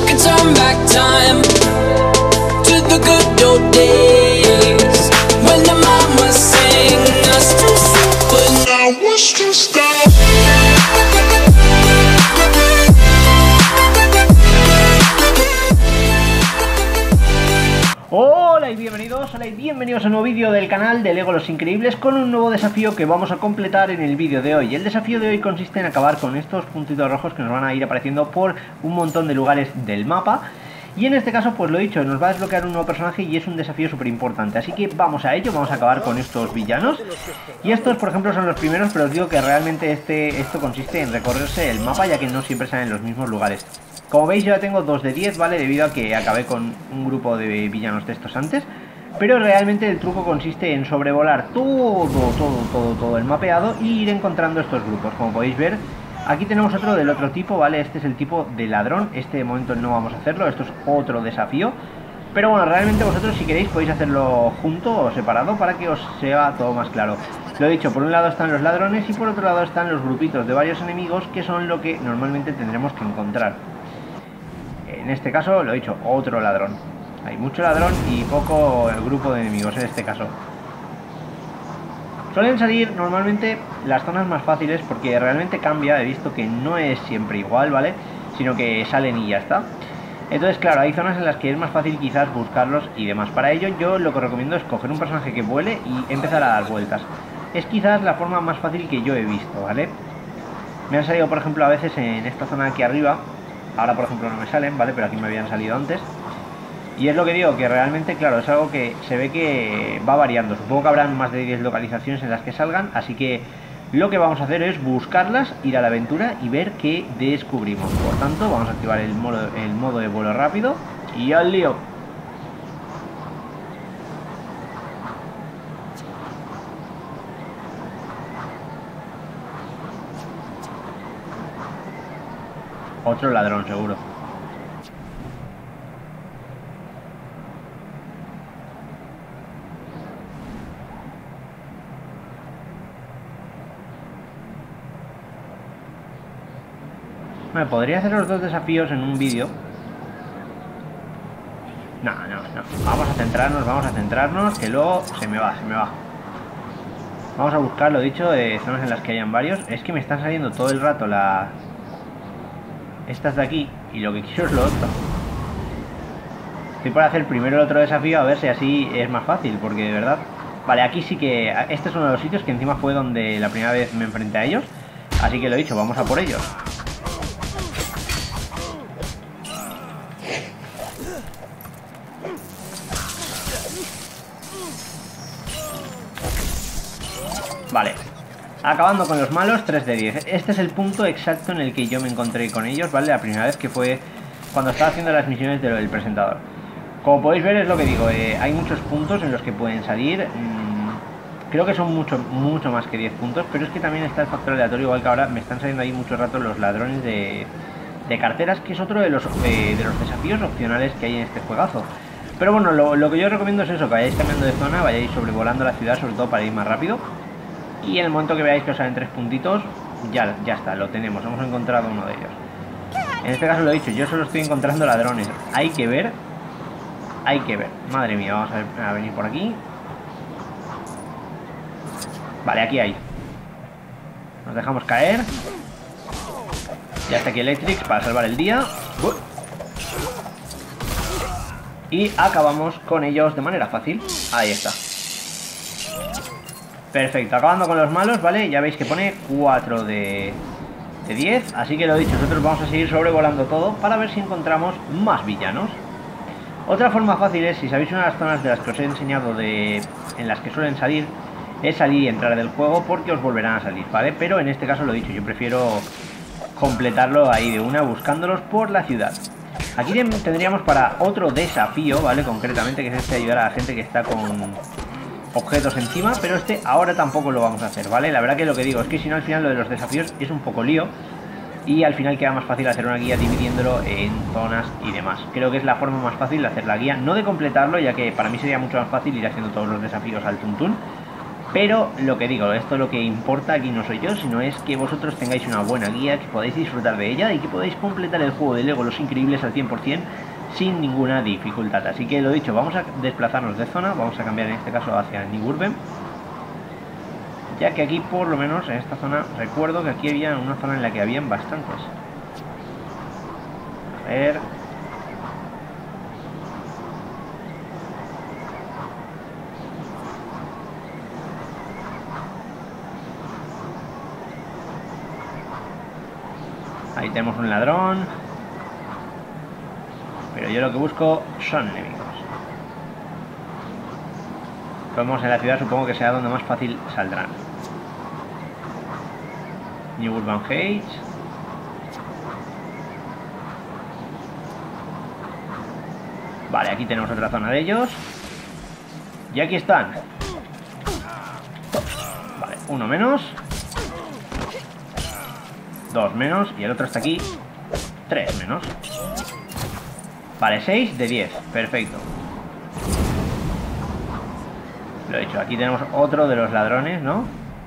could turn back time to the good old days when the mama sang us to sleep, but now it's just Hola y bienvenidos a un nuevo vídeo del canal de Lego Los Increíbles con un nuevo desafío que vamos a completar en el vídeo de hoy. El desafío de hoy consiste en acabar con estos puntitos rojos que nos van a ir apareciendo por un montón de lugares del mapa. Y en este caso, pues lo he dicho, nos va a desbloquear un nuevo personaje y es un desafío súper importante. Así que vamos a ello, vamos a acabar con estos villanos. Y estos, por ejemplo, son los primeros, pero os digo que realmente esto consiste en recorrerse el mapa, ya que no siempre salen en los mismos lugares. Como veis, yo ya tengo 2 de 10, ¿vale? Debido a que acabé con un grupo de villanos de estos antes. Pero realmente el truco consiste en sobrevolar todo el mapeado y ir encontrando estos grupos. Como podéis ver, aquí tenemos otro del otro tipo, ¿vale? Este es el tipo de ladrón. Este de momento no vamos a hacerlo, esto es otro desafío. Pero bueno, realmente vosotros si queréis podéis hacerlo junto o separado para que os sea todo más claro. Lo he dicho, por un lado están los ladrones y por otro lado están los grupitos de varios enemigos que son lo que normalmente tendremos que encontrar. En este caso, lo he dicho, otro ladrón. Hay mucho ladrón y poco el grupo de enemigos en este caso. Suelen salir normalmente las zonas más fáciles porque realmente cambia, he visto que no es siempre igual, ¿vale? Sino que salen y ya está. Entonces, claro, hay zonas en las que es más fácil quizás buscarlos y demás. Para ello yo lo que recomiendo es coger un personaje que vuele y empezar a dar vueltas. Es quizás la forma más fácil que yo he visto, ¿vale? Me han salido, por ejemplo, a veces en esta zona de aquí arriba. Ahora, por ejemplo, no me salen, ¿vale? Pero aquí me habían salido antes. Y es lo que digo, que realmente, claro, es algo que se ve que va variando. Supongo que habrán más de 10 localizaciones en las que salgan, así que lo que vamos a hacer es buscarlas, ir a la aventura y ver qué descubrimos. Por tanto, vamos a activar el modo de vuelo rápido y al lío. Otro ladrón, seguro. Bueno, podría hacer los 2 desafíos en un vídeo. No. Vamos a centrarnos, que luego se me va. Vamos a buscar, lo dicho, zonas en las que hayan varios. Es que me están saliendo todo el rato estas de aquí y lo que quiero es lo otro. Estoy para hacer primero el otro desafío a ver si así es más fácil, porque de verdad... Vale, aquí sí que... Este es uno de los sitios que encima fue donde la primera vez me enfrenté a ellos. Así que lo he dicho, vamos a por ellos. Vale, acabando con los malos, 3 de 10. Este es el punto exacto en el que yo me encontré con ellos, ¿vale? La primera vez, que fue cuando estaba haciendo las misiones del presentador. Como podéis ver, es lo que digo, hay muchos puntos en los que pueden salir. Creo que son mucho más que 10 puntos, pero es que también está el factor aleatorio, igual que ahora me están saliendo ahí mucho rato los ladrones de carteras, que es otro de los desafíos opcionales que hay en este juegazo. Pero bueno, lo que yo recomiendo es eso, que vayáis cambiando de zona, vayáis sobrevolando la ciudad, sobre todo para ir más rápido. Y en el momento que veáis que os salen 3 puntitos, ya está, lo tenemos, hemos encontrado uno de ellos. En este caso lo he dicho, yo solo estoy encontrando ladrones. Hay que ver. Madre mía, vamos a venir por aquí. Vale, aquí hay. Nos dejamos caer. Ya está aquí Electrix para salvar el día. Y acabamos con ellos de manera fácil. Ahí está. Perfecto, acabando con los malos, ¿vale? Ya veis que pone 4 de 10. Así que lo dicho, nosotros vamos a seguir sobrevolando todo para ver si encontramos más villanos. Otra forma fácil es, si sabéis una de las zonas de las que os he enseñado en las que suelen salir, es salir y entrar del juego, porque os volverán a salir, ¿vale? Pero en este caso, lo dicho, yo prefiero completarlo ahí de una, buscándolos por la ciudad. Aquí tendríamos para otro desafío, ¿vale? Concretamente, que es este, ayudar a la gente que está con objetos encima, pero este ahora tampoco lo vamos a hacer, ¿vale? La verdad que lo que digo es que si no, al final lo de los desafíos es un poco lío y al final queda más fácil hacer una guía dividiéndolo en zonas y demás. Creo que es la forma más fácil de hacer la guía, no de completarlo, ya que para mí sería mucho más fácil ir haciendo todos los desafíos al tuntún, Pero lo que digo, esto lo que importa aquí no soy yo, sino es que vosotros tengáis una buena guía, que podáis disfrutar de ella y que podáis completar el juego de Lego Los Increíbles al 100% sin ninguna dificultad. Así que lo dicho, vamos a desplazarnos de zona, vamos a cambiar en este caso hacia New Urban, ya que aquí por lo menos en esta zona, recuerdo que aquí había una zona en la que habían bastantes. A ver... Ahí tenemos un ladrón. Pero yo lo que busco son enemigos. Vamos en la ciudad, supongo que será donde más fácil saldrán. New Urban Heights. Vale, aquí tenemos otra zona de ellos. Y aquí están. Vale, uno menos. Dos menos. Y el otro está aquí. Tres menos. Vale, 6 de 10. Perfecto. Lo he dicho. Aquí tenemos otro de los ladrones, ¿no?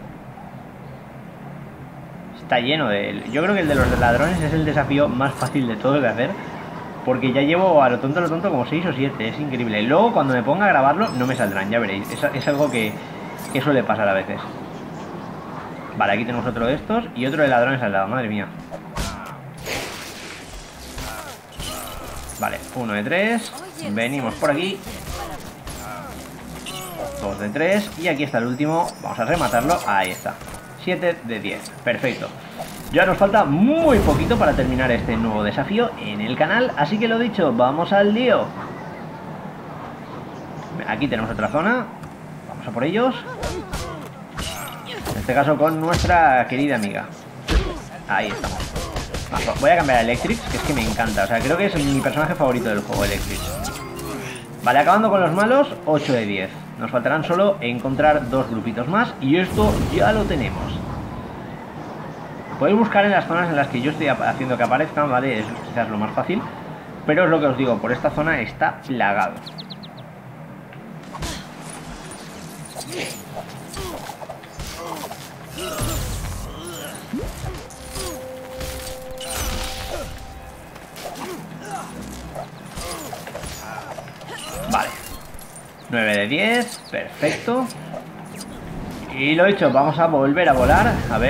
Está lleno de... Yo creo que el de los ladrones es el desafío más fácil de todo de hacer. Porque ya llevo a lo tonto como 6 o 7. Es increíble. Luego cuando me ponga a grabarlo no me saldrán, ya veréis. Es algo que suele pasar a veces. Vale, aquí tenemos otro de estos. Y otro de ladrones al lado, madre mía. Vale, 1 de 3. Venimos por aquí. 2 de 3. Y aquí está el último. Vamos a rematarlo. Ahí está. 7 de 10. Perfecto. Ya nos falta muy poquito para terminar este nuevo desafío en el canal. Así que lo dicho, vamos al lío. Aquí tenemos otra zona. Vamos a por ellos. En este caso con nuestra querida amiga. Ahí estamos. Voy a cambiar a Electrix, que es que me encanta. O sea, creo que es mi personaje favorito del juego, Electrix. Vale, acabando con los malos, 8 de 10. Nos faltarán solo encontrar 2 grupitos más. Y esto ya lo tenemos. Podéis buscar en las zonas en las que yo estoy haciendo que aparezcan, ¿vale? Es quizás lo más fácil. Pero es lo que os digo, por esta zona está plagado. Vale. 9 de 10, perfecto. Y lo dicho, vamos a volver a volar.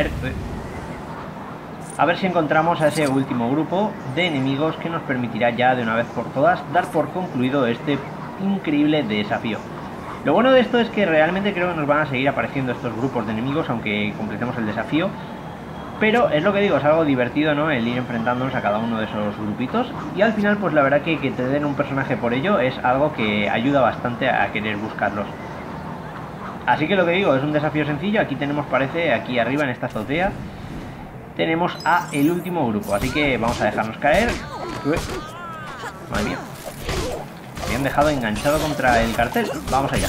A ver si encontramos a ese último grupo de enemigos que nos permitirá ya de una vez por todas dar por concluido este increíble desafío. Lo bueno de esto es que realmente creo que nos van a seguir apareciendo estos grupos de enemigos aunque completemos el desafío. Pero es lo que digo, es algo divertido, ¿no? El ir enfrentándonos a cada uno de esos grupitos. Y al final, pues la verdad que te den un personaje por ello es algo que ayuda bastante a querer buscarlos. Así que lo que digo, es un desafío sencillo. Aquí tenemos, parece, aquí arriba en esta azotea, tenemos a el último grupo. Así que vamos a dejarnos caer. Uy. Madre mía. Me habían dejado enganchado contra el cartel. Vamos allá.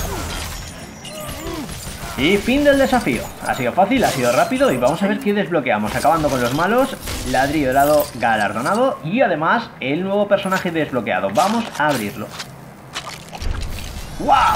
Y fin del desafío. Ha sido fácil, ha sido rápido y vamos a ver qué desbloqueamos. Acabando con los malos, ladrillo helado galardonado y además el nuevo personaje desbloqueado. Vamos a abrirlo. ¡Wow!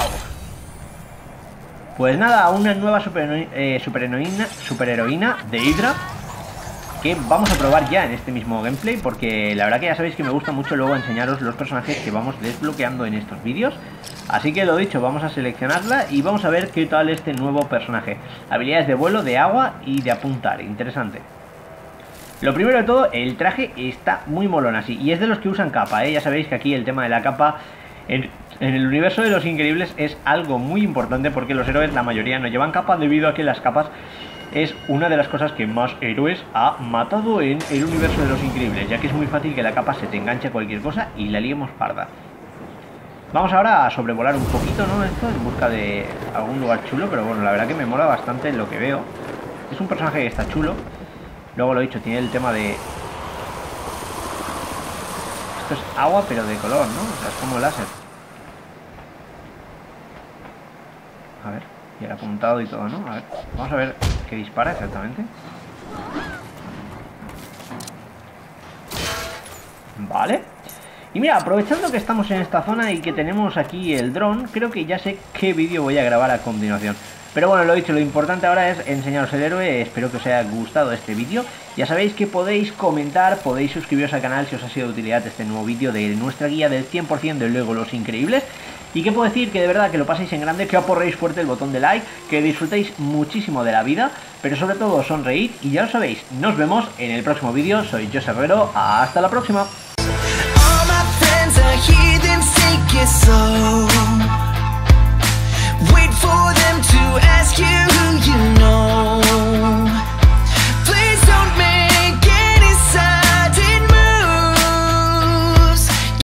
Pues nada, una nueva superheroína de Hydra que vamos a probar ya en este mismo gameplay, porque la verdad que ya sabéis que me gusta mucho luego enseñaros los personajes que vamos desbloqueando en estos vídeos. Así que lo dicho, vamos a seleccionarla y vamos a ver qué tal este nuevo personaje. Habilidades de vuelo, de agua y de apuntar, interesante. Lo primero de todo, el traje está muy molón así, y es de los que usan capa, ¿eh? Ya sabéis que aquí el tema de la capa en el universo de Los Increíbles es algo muy importante, porque los héroes, la mayoría, no llevan capa debido a que las capas es una de las cosas que más héroes ha matado en el universo de Los Increíbles, ya que es muy fácil que la capa se te enganche a cualquier cosa y la liemos parda. Vamos ahora a sobrevolar un poquito, ¿no? Esto en busca de algún lugar chulo, pero bueno, la verdad que me mola bastante lo que veo. Es un personaje que está chulo. Luego lo he dicho, tiene el tema de... Esto es agua pero de color, ¿no? O sea, es como láser. A ver, y el apuntado y todo, ¿no? A ver, vamos a ver qué dispara exactamente. Vale. Y mira, aprovechando que estamos en esta zona y que tenemos aquí el dron, creo que ya sé qué vídeo voy a grabar a continuación. Pero bueno, lo dicho, lo importante ahora es enseñaros el héroe. Espero que os haya gustado este vídeo. Ya sabéis que podéis comentar, podéis suscribiros al canal si os ha sido de utilidad este nuevo vídeo de nuestra guía del 100% de Lego Los Increíbles. Y que puedo decir que de verdad que lo paséis en grande, que aporréis fuerte el botón de like, que disfrutéis muchísimo de la vida, pero sobre todo sonreíd y ya lo sabéis, nos vemos en el próximo vídeo. Soy José Herrero, hasta la próxima. Wait for them to ask you